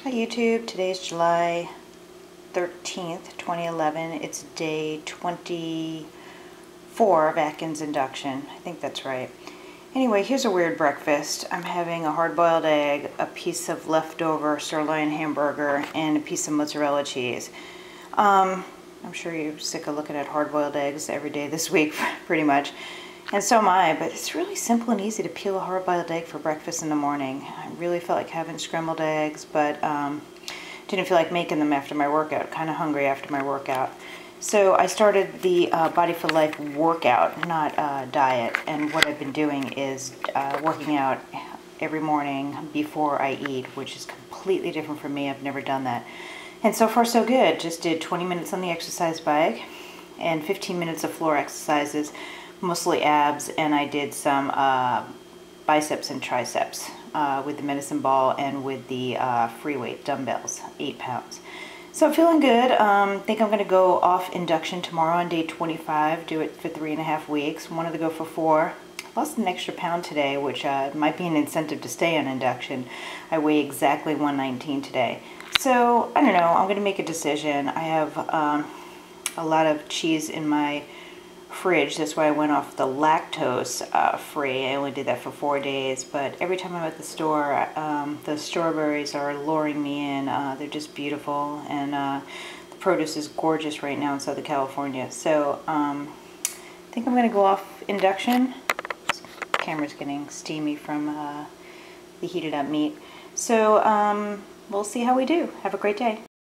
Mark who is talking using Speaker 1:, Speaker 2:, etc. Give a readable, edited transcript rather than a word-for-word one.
Speaker 1: Hi YouTube, today's July 13th, 2011. It's day 24 of Atkins induction. I think that's right. Anyway, here's a weird breakfast. I'm having a hard-boiled egg, a piece of leftover sirloin hamburger, and a piece of mozzarella cheese. I'm sure you're sick of looking at hard-boiled eggs every day this week, pretty much. And so am I, but it's really simple and easy to peel a hard-boiled egg for breakfast in the morning. I really felt like having scrambled eggs, but didn't feel like making them after my workout. Kind of hungry after my workout. So I started the Body for Life workout, not diet. And what I've been doing is working out every morning before I eat, which is completely different from me. I've never done that. And so far so good. Just did 20 minutes on the exercise bike and 15 minutes of floor exercises, mostly abs, and I did some biceps and triceps with the medicine ball and with the free weight dumbbells, 8 pounds. So feeling good. Think I'm going to go off induction tomorrow on day 25, do it for 3.5 weeks. Wanted to go for 4. Lost an extra pound today, which might be an incentive to stay on induction. I weigh exactly 119 today. So, I don't know, I'm going to make a decision. I have a lot of cheese in my fridge. That's why I went off the lactose free. I only did that for 4 days, but every time I'm at the store, the strawberries are luring me in. They're just beautiful, and the produce is gorgeous right now in Southern California. So I think I'm going to go off induction. This camera's getting steamy from the heated up meat. So we'll see how we do. Have a great day.